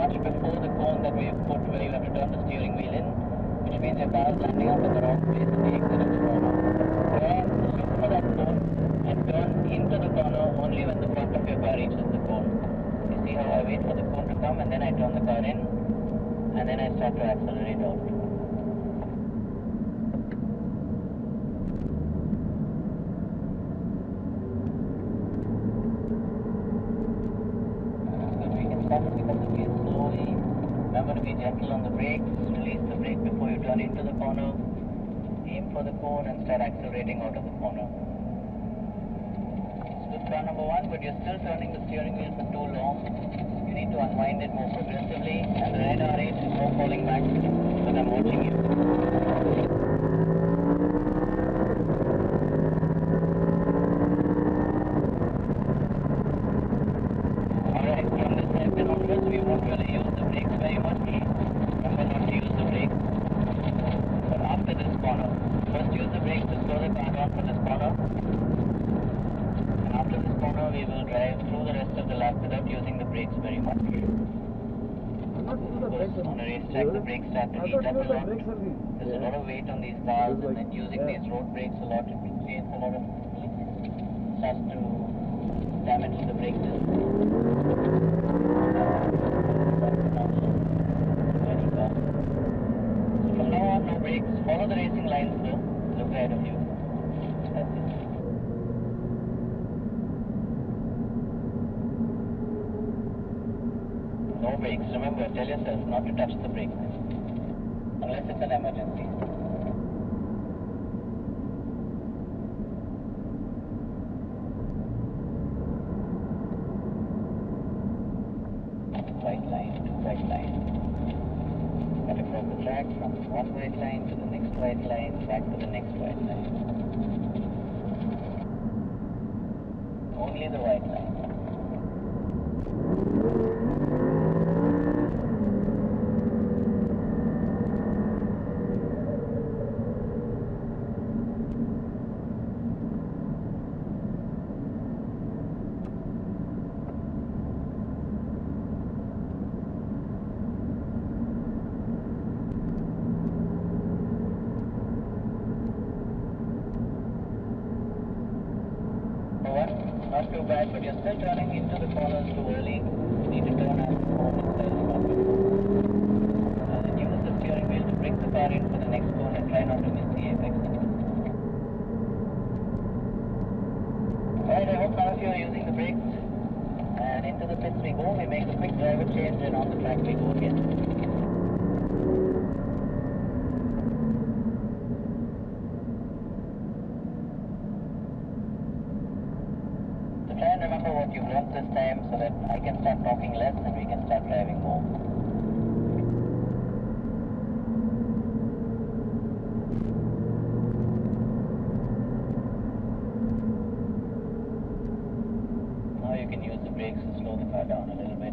touch before the cone that we have put where you have to turn the steering wheel in, which means your car is landing up at the wrong place at the exit of the corner. There, look for that cone and turn into the corner only when the front of your car reaches the cone. You see how I wait for the cone to come and then I turn the car in and then I start to accelerate out. Remember to be gentle on the brakes, release the brake before you turn into the corner, aim for the cone and start accelerating out of the corner. It's good car number one, but you're still turning the steering wheel for too long. You need to unwind it more progressively and the radar rate is more falling back because I'm watching you. Alright, from this hairpin onwards we won't really use the brakes very much. Remember not to use the brakes. But after this corner, first use the brakes to slow the car down for this corner. And after this corner we will drive through the rest of the lap without using the brakes very much. Of course, on a racetrack the brakes start to heat up a lot. There's a lot of weight on these cars and then using these road brakes a lot, it creates a lot of starts to damage the brake system. So from now on, no brakes. Follow the racing lines though. Look ahead of you. That's it. No brakes. Remember, tell yourself not to touch the brakes. Unless it's an emergency. White line, two white lines. Cut across the track from one white line to the next white line, back to the next white line. Only the white line. Not too bad, but you're still turning into the corners too early. You need to turn as more itself not before. And then use the steering wheel to bring the car in for the next cone and try not to miss the apex. Alright, I hope now you are using the brakes. And into the pits we go. We make a quick driver change and on the track we go again. Try and remember what you've learned this time so that I can start talking less and we can start driving more. Now you can use the brakes to slow the car down a little bit.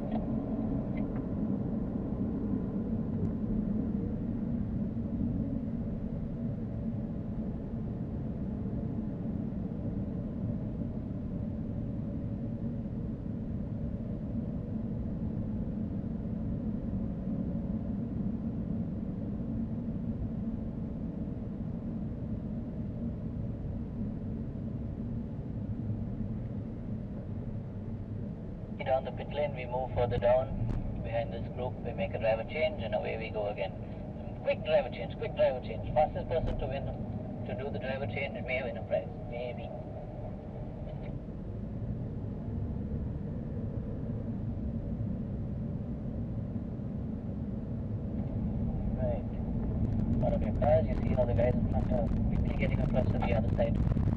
Down the pit lane, we move further down behind this group, we make a driver change and away we go again. Quick driver change, quick driver change. Fastest person to win, to do the driver change may win a prize, maybe. Right, out of your cars, you see how the guys in front are quickly getting across to the other side.